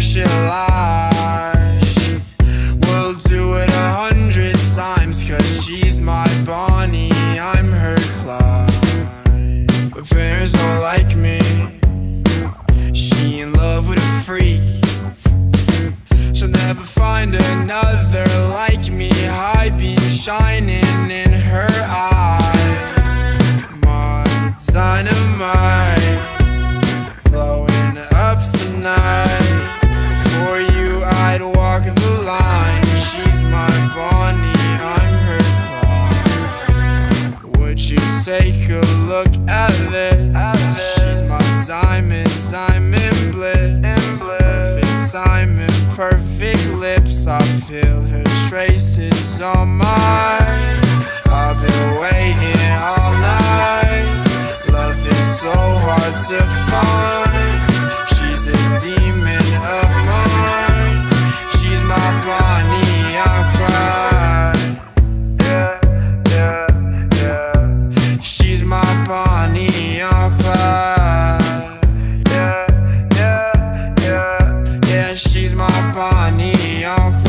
she lies. We'll do it 100 times, cause she's my Bonnie, I'm her Clyde. But parents don't like me, she in love with a freak. She'll never find another like me, high beam shining in her eye. My dynamite, blowing up tonight. For you I'd walk the line. She's my Bonnie, I'm her Clyde. Would you take a look at this? She's my diamond, diamond bliss. Perfect timing, perfect lips. I feel her traces on mine. I've been waiting all night. Love is so hard to find. She's a demon of mine. She's my Bonnie, I'm Clyde. She's my Bonnie, I'm Clyde. Yeah, she's my Bonnie, I'm Clyde.